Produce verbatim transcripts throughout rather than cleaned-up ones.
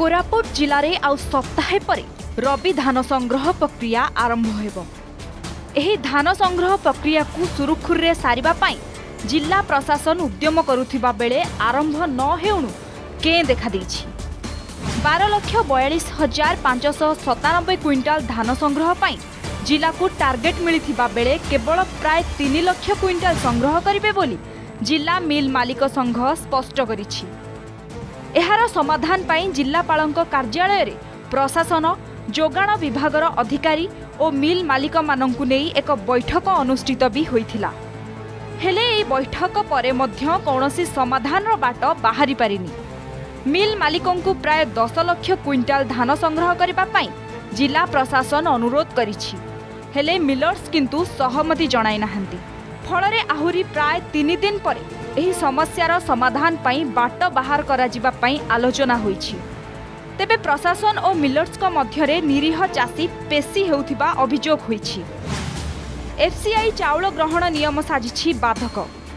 कोरापुट जिले में आउ सप्ताहे परे रबी धान संग्रह प्रक्रिया आरंभ हेबो। एही धान संग्रह प्रक्रिया को सुरुखुर रे सारिबा पाई जिला प्रशासन उद्यम करुथिबा बेले आरंभ न हेउनु के देखा देछि। बारह लक्ष बयालीस हजार पांचश सतानबे क्विंटाल धान संग्रह पाई जिला को टार्गेट मिलिथिबा बेले केवल प्राय तीन लक्ष क्विंटाल संग्रह करिवे बोली जिला मिल मालिक संघ स्पष्ट करिछि। एहार समाधान पाई जिलापालक कार्यालय रे प्रशासन जोगाण विभागर अधिकारी और मिल मालिक मानंकु नेई एक बैठक अनुष्ठित भी होइथिला। हेले ए बैठक परे मध्य कौनसी समाधान रो बाट बाहरी पारिनी। मिल मालिकंकु प्राय दस लक्ष क्विंटाल धान संग्रह करिबा पाई जिला प्रशासन अनुरोध करिछि। हेले मिलर्स किंतु सहमति जणाई नाहंती। फलरे आहुरी प्राय तीन दिन परे एही समस्यार समाधान पाई बाट बाहर करा जिबा पाई आलोचना होईछि। तेबे प्रशासन और मिलर्स को मध्यरे निरीह चाषी पेशी हेउथिबा अभियोग होईछि। एफसीआई चाउल ग्रहण नियम साजिछि बाधक।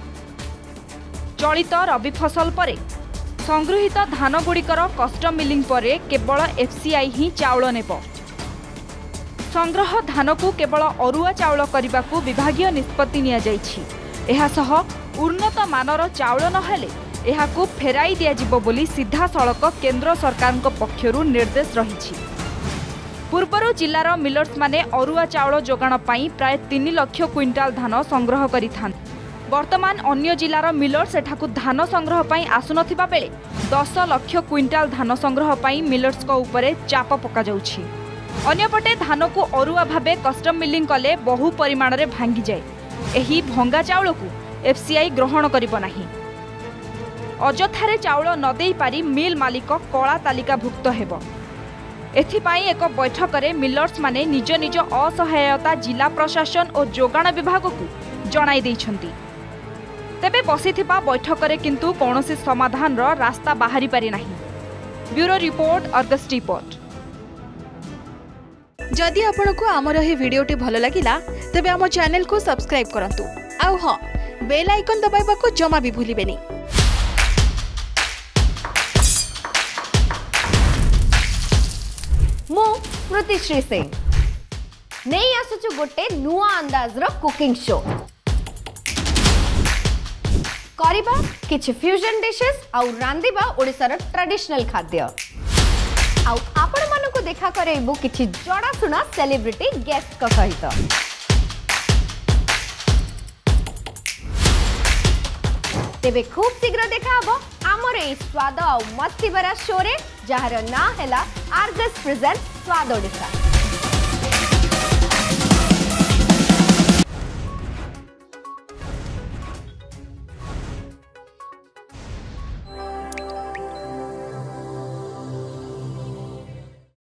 चलित रबी फसल परे संगृहीत धान गुड़िकर कस्टम मिलिंग परे केवल एफसीआई ही चाउल नेब। संग्रह धान को केवल अरुआ चाउल करने को विभागीय निष्पत्ति निया जाइछि। एहा सह उन्नत मानर चाउल नहेले एहाकु फेराई दिया जिवो बोली सीधा सड़क केंद्र सरकार पक्षरु निर्देश रहिछि। पूर्वरु जिलार मिलर्स माने अरुआ चाउल जोगाण पाई प्राय तीन लक्ष क्विंटाल धान संग्रह करिथान। वर्तमान अन्य जिलार मिलर्स एठाकु धान संग्रह पाई आसुनथिबा बेले दस लक्ष क्विंटाल धान संग्रह पाई मिलर्स को उपरे चाप पका जाउछि। अन्यपटे धान को अरुआ भाबे कस्टम मिलिंग कले बहु परिमाण रे भांगी जाए। एही भंगा चाउल को एफसीआई ग्रहण करिबो नाही। अजथारे चाउल न देई पारी मिल मालिक कला तालिकाभुक्त हेबो। एथिपाई एक बैठक रे मिलर्स माने निज निज असहायता जिला प्रशासन और जोगाण विभाग को जणाई दैछंती। तेबे बसिथिबा बैठक रे किंतु कोनोसी समाधान रो रास्ता बाहरी पारि नाही। Bureau report Argus report. जदि आपनको आमर हे वीडियोटी भल लागिला तेबे आम चैनल को सब्सक्राइब करंतु। आउ हां बेल आइकन दबाइबा को जमा भी भूलिबेनी। मु स्मृतिश्री सिंह नहीं आसुचु गोटे नुआ अंदाज रो कुकिंग शो करिबा किछ फ्यूजन डिशेस आउ रांदिबा ओडिसा रो ट्रेडिशनल खाद्य आउ आपण मानको देखा करेबु किछ जड़ा सुना सेलिब्रिटी गेस्ट का सहित। तेबे खूब शीघ्र देखा हबो आमर ए स्वाद आउ मस्ती भरा शो रे जहार ना हैला आर्गस प्रेजेंट स्वाद ओडिसा।